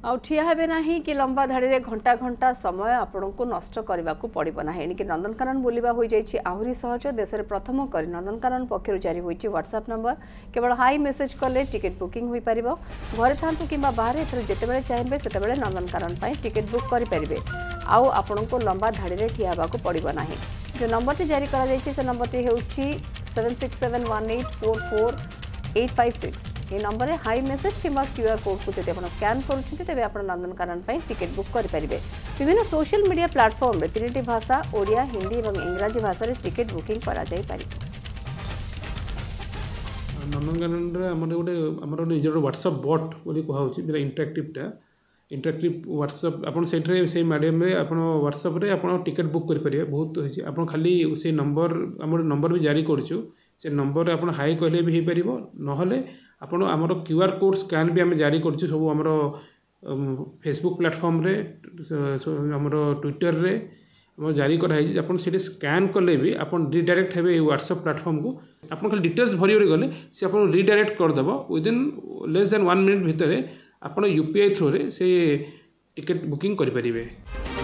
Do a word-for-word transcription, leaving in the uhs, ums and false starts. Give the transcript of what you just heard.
आउ ठिया हेबे नाही कि लंबा धाड़ी रे घंटा घंटा समय आपण को नष्ट करने को पड़ो ना एणिक नंदनकानन बुलवा हो जाए आहरी सहज देश में प्रथम कर नंदनकानन पक्षर जारी होती व्हाट्सएप नंबर केवल हाई मेसेज कले टिकेट बुकिंग हो पार घरे था कि बाहर जिते चाहिए से नंदनकानन टिकेट बुक करेंगे आउ आपण को लंबा धाड़ी रे ठिया होगा पड़ो ना जो नंबर टी जारी कर नंबर टी हूँ seven six seven one eight four four eight five six ये नंबर में हाई मेसेज कि क्यूआर कोड को जब आप स्कैन करेंगे आप नंदनकानन टिकेट बुक करेंगे विभिन्न सोशल मीडिया प्लेटफॉर्म में तीन भाषा ओडिया हिंदी और इंग्राजी भाषा रे टिकेट बुकिंग करा जाई पारि। नंदनकानन गोटे आम निजर व्हाट्सएप बट बोली कहुच्छी इंटराक्टिवटा इंटराक्टिव व्हाट्सएप आपन से से मीडियम रे आपन व्हाट्सएप रे आपन टिकेट बुक कर पारे बहुत होची आपन खाली से नंबर आम नंबर भी जारी करछु से नंबर आपन हाई कहले भी हो पारिबो नहले आपन आमर क्यूआर कोड स्कैन भी आम जारी करछु सब आमर फेसबुक प्लेटफॉर्म रे आमर ट्विटर रे आम जारी कराई आपन से स्कैन कले भी आपन रिडायरेक्ट हेबे व्हाट्सएप प्लेटफॉर्म को आपन खाली डिटेल्स भरी गले से आपन रिडायरेक्ट कर देबो within less than one minute भितर आपन यूपीआई थ्रू रे से टिकेट बुकिंग करि परिबे।